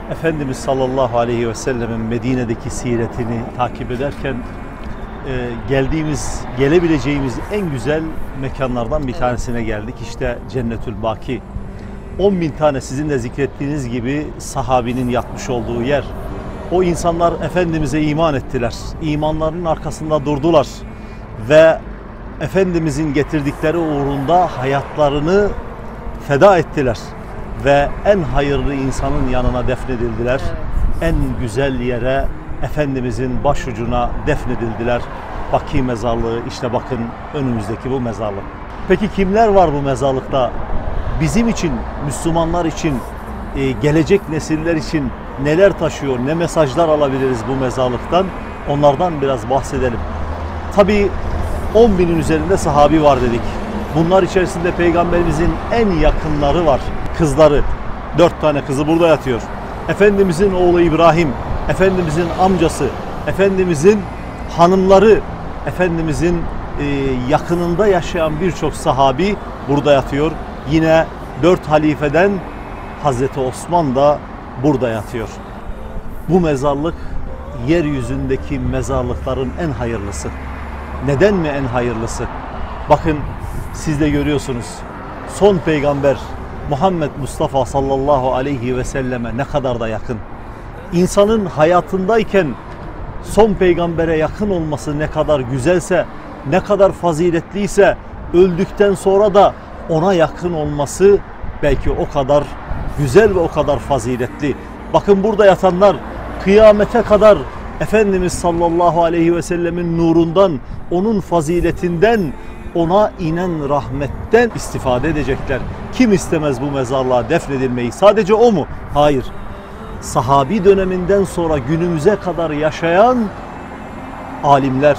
Efendimiz sallallahu aleyhi ve sellemin Medine'deki siretini takip ederken gelebileceğimiz en güzel mekanlardan bir tanesine geldik. İşte Cennetül Baki. 10.000 tane sizin de zikrettiğiniz gibi sahabinin yatmış olduğu yer. O insanlar Efendimiz'e iman ettiler. İmanlarının arkasında durdular. Ve Efendimiz'in getirdikleri uğrunda hayatlarını feda ettiler. Ve en hayırlı insanın yanına defnedildiler. En güzel yere, Efendimiz'in başucuna defnedildiler. Baki mezarlığı, işte bakın önümüzdeki bu mezarlık. Peki kimler var bu mezarlıkta? Bizim için, Müslümanlar için, gelecek nesiller için neler taşıyor, ne mesajlar alabiliriz bu mezarlıktan? Onlardan biraz bahsedelim. Tabii 10.000'in üzerinde sahabi var dedik. Bunlar içerisinde Peygamberimizin en yakınları var. Kızları, 4 tane kızı burada yatıyor. Efendimizin oğlu İbrahim, Efendimizin amcası, Efendimizin hanımları, Efendimizin yakınında yaşayan birçok sahabi burada yatıyor. Yine 4 halifeden Hazreti Osman da burada yatıyor. Bu mezarlık yeryüzündeki mezarlıkların en hayırlısı. Neden mi en hayırlısı? Bakın siz de görüyorsunuz. Son peygamber Muhammed Mustafa sallallahu aleyhi ve selleme ne kadar da yakın. İnsanın hayatındayken son peygambere yakın olması ne kadar güzelse, ne kadar faziletliyse, öldükten sonra da ona yakın olması belki o kadar güzel ve o kadar faziletli. Bakın burada yatanlar kıyamete kadar Efendimiz sallallahu aleyhi ve sellemin nurundan, onun faziletinden, ona inen rahmetten istifade edecekler. Kim istemez bu mezarlığa defnedilmeyi? Sadece o mu? Hayır. Sahabi döneminden sonra günümüze kadar yaşayan alimler,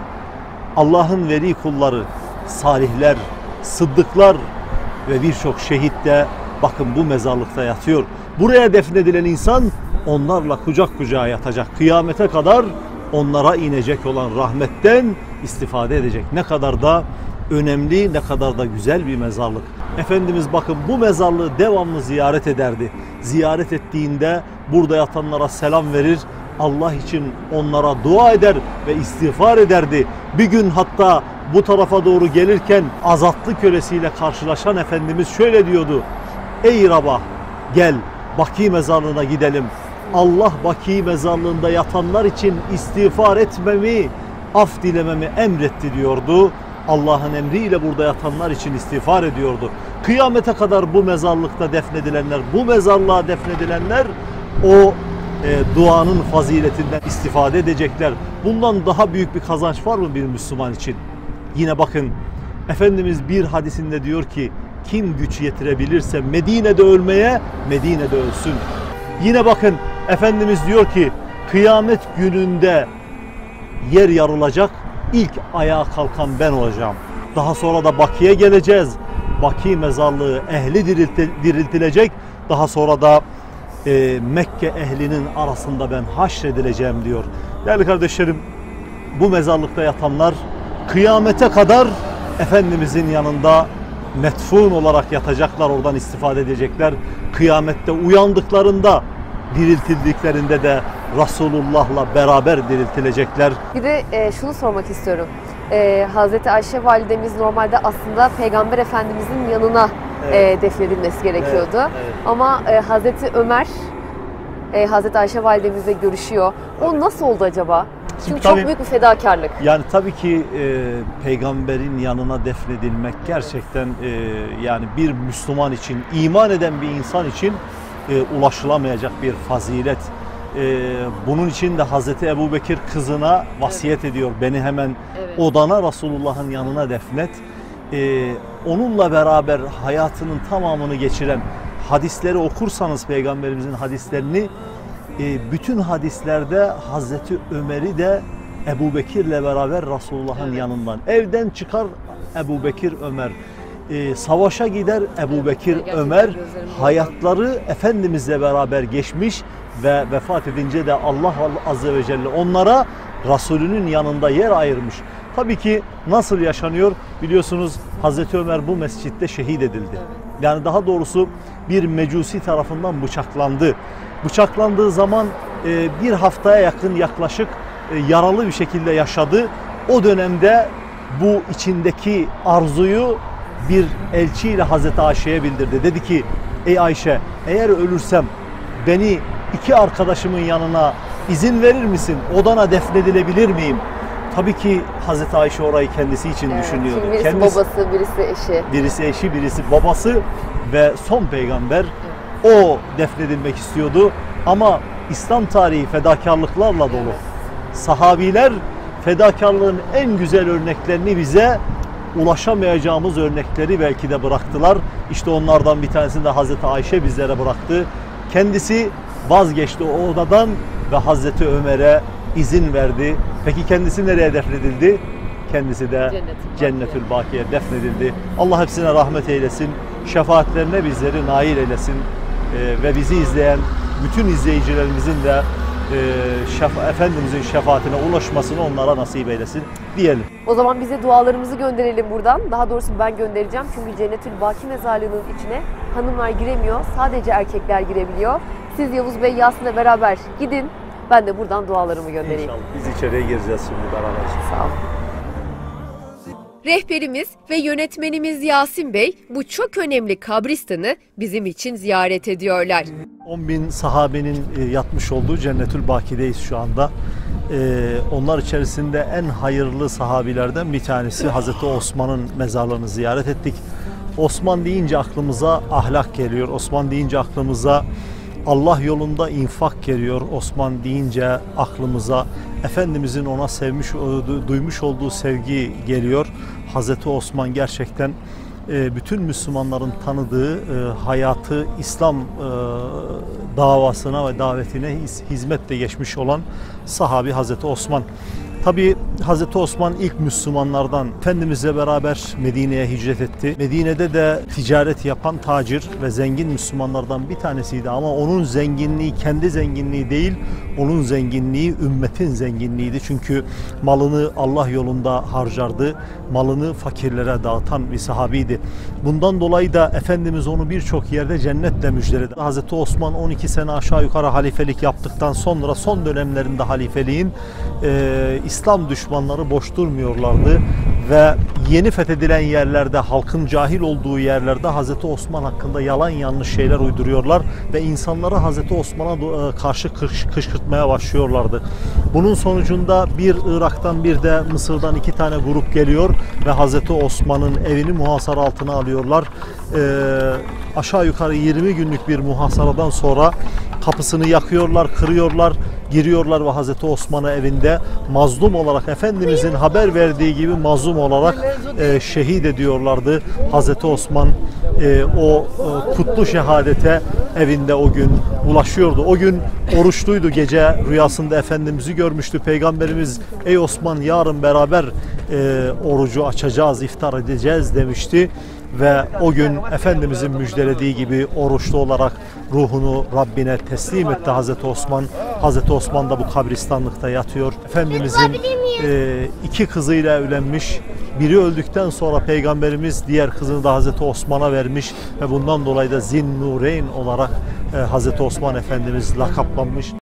Allah'ın veli kulları, salihler, sıddıklar ve birçok şehit de bakın bu mezarlıkta yatıyor. Buraya defnedilen insan onlarla kucak kucağa yatacak. Kıyamete kadar onlara inecek olan rahmetten istifade edecek. Ne kadar da önemli, ne kadar da güzel bir mezarlık. Efendimiz bakın bu mezarlığı devamlı ziyaret ederdi. Ziyaret ettiğinde burada yatanlara selam verir, Allah için onlara dua eder ve istiğfar ederdi. Bir gün hatta bu tarafa doğru gelirken azatlı kölesiyle karşılaşan Efendimiz şöyle diyordu: "Ey Rabah, gel Baki mezarlığına gidelim. Allah Baki mezarlığında yatanlar için istiğfar etmemi, af dilememi emretti" diyordu. Allah'ın emriyle burada yatanlar için istiğfar ediyordu. Kıyamete kadar bu mezarlıkta defnedilenler, bu mezarlığa defnedilenler o duanın faziletinden istifade edecekler. Bundan daha büyük bir kazanç var mı bir Müslüman için? Yine bakın Efendimiz bir hadisinde diyor ki, kim güç yetirebilirse Medine'de ölmeye, Medine'de ölsün. Yine bakın Efendimiz diyor ki, kıyamet gününde yer yarılacak, ilk ayağa kalkan ben olacağım. Daha sonra da Baki'ye geleceğiz. Baki mezarlığı ehli diriltilecek. Daha sonra da Mekke ehlinin arasında ben haşredileceğim diyor. Değerli kardeşlerim, bu mezarlıkta yatanlar kıyamete kadar Efendimizin yanında metfun olarak yatacaklar, oradan istifade edecekler. Kıyamette uyandıklarında, diriltildiklerinde de Resulullah'la beraber diriltilecekler. Bir de şunu sormak istiyorum. Hazreti Ayşe validemiz normalde aslında Peygamber Efendimizin yanına defnedilmesi gerekiyordu. Evet, evet. Ama Hazreti Ömer Hazreti Ayşe validemizle görüşüyor. O nasıl oldu acaba? Çünkü tabii, çok büyük bir fedakarlık. Yani tabii ki peygamberin yanına defnedilmek gerçekten yani bir Müslüman için, iman eden bir insan için ulaşılamayacak bir fazilet. Bunun için de Hazreti Ebubekir kızına vasiyet ediyor. Beni hemen odana, Resulullah'ın yanına defnet. Onunla beraber hayatının tamamını geçiren, hadisleri okursanız peygamberimizin hadislerini, bütün hadislerde Hazreti Ömer'i de Ebubekir'le beraber Resulullah'ın yanından. Evden çıkar Ebubekir, Ömer. Savaşa gider Ebubekir, Ömer. Hayatları Efendimiz'le beraber geçmiş ve vefat edince de Allah Azze ve Celle onlara Resulünün yanında yer ayırmış. Tabii ki nasıl yaşanıyor? Biliyorsunuz Hazreti Ömer bu mescitte şehit edildi. Yani daha doğrusu bir mecusi tarafından bıçaklandı. Bıçaklandığı zaman bir haftaya yakın yaklaşık yaralı bir şekilde yaşadı. O dönemde bu içindeki arzuyu bir elçiyle Hazreti Ayşe'ye bildirdi. Dedi ki, ey Ayşe, eğer ölürsem beni iki arkadaşımın yanına izin verir misin? Odana defnedilebilir miyim? Tabii ki Hazreti Ayşe orayı kendisi için düşünüyordu. Birisi kendisi, babası, birisi eşi. Birisi eşi, birisi babası ve son peygamber. O defnedilmek istiyordu. Ama İslam tarihi fedakarlıklarla dolu. Sahabiler fedakarlığın en güzel örneklerini bize, ulaşamayacağımız örnekleri belki de bıraktılar. İşte onlardan bir tanesini de Hazreti Ayşe bizlere bıraktı. Kendisi vazgeçti o odadan ve Hazreti Ömer'e izin verdi. Peki kendisi nereye defnedildi? Kendisi de Cennetül Baki'ye defnedildi. Allah hepsine rahmet eylesin. Şefaatlerine bizleri nail eylesin. Ve bizi izleyen bütün izleyicilerimizin de Efendimizin şefaatine ulaşmasını onlara nasip eylesin diyelim. O zaman bize dualarımızı gönderelim buradan. Daha doğrusu ben göndereceğim çünkü Cennetül Baki mezarlığının içine hanımlar giremiyor. Sadece erkekler girebiliyor. Siz Yavuz Bey, Yasin'le beraber gidin. Ben de buradan dualarımı göndereyim. İnşallah biz içeriye gireceğiz şimdi beraber. Sağ olun. Rehberimiz ve yönetmenimiz Yasin Bey bu çok önemli kabristanı bizim için ziyaret ediyorlar. 10.000 sahabenin yatmış olduğu Cennetül Baki'deyiz şu anda. Onlar içerisinde en hayırlı sahabilerden bir tanesi Hazreti Osman'ın mezarlığını ziyaret ettik. Osman deyince aklımıza ahlak geliyor. Osman deyince aklımıza Allah yolunda infak geliyor. Osman deyince aklımıza Efendimizin ona duymuş olduğu sevgi geliyor. Hazreti Osman gerçekten bütün Müslümanların tanıdığı hayatı İslam davasına ve davetine hizmetle geçmiş olan sahabi Hazreti Osman. Tabi Hazreti Osman ilk Müslümanlardan. Efendimizle beraber Medine'ye hicret etti. Medine'de de ticaret yapan tacir ve zengin Müslümanlardan bir tanesiydi. Ama onun zenginliği kendi zenginliği değil, onun zenginliği ümmetin zenginliğiydi. Çünkü malını Allah yolunda harcardı. Malını fakirlere dağıtan bir sahabiydi. Bundan dolayı da Efendimiz onu birçok yerde cennetle müjdeledi. Hazreti Osman 12 sene aşağı yukarı halifelik yaptıktan sonra son dönemlerinde halifeliğin İslam düşmanları boş durmuyorlardı ve yeni fethedilen yerlerde, halkın cahil olduğu yerlerde Hazreti Osman hakkında yalan yanlış şeyler uyduruyorlar ve insanları Hazreti Osman'a karşı kışkırtmaya başlıyorlardı. Bunun sonucunda bir Irak'tan bir de Mısır'dan 2 tane grup geliyor ve Hazreti Osman'ın evini muhasara altına alıyorlar. Aşağı yukarı 20 günlük bir muhasaradan sonra kapısını yakıyorlar, kırıyorlar, giriyorlar ve Hazreti Osman'ı evinde mazlum olarak, Efendimizin haber verdiği gibi mazlum olarak şehit ediyorlardı. Hazreti Osman o kutlu şehadete evinde o gün ulaşıyordu. O gün oruçluydu, gece rüyasında Efendimiz'i görmüştü. Peygamberimiz, ey Osman, yarın beraber orucu açacağız, iftar edeceğiz demişti. Ve o gün Efendimizin müjdelediği gibi oruçlu olarak ruhunu Rabbine teslim etti Hazreti Osman. Hazreti Osman da bu kabristanlıkta yatıyor. Efendimizin 2 kızıyla evlenmiş. Biri öldükten sonra Peygamberimiz diğer kızını da Hazreti Osman'a vermiş ve bundan dolayı da Zin-Nureyn olarak Hazreti Osman Efendimiz lakaplanmış.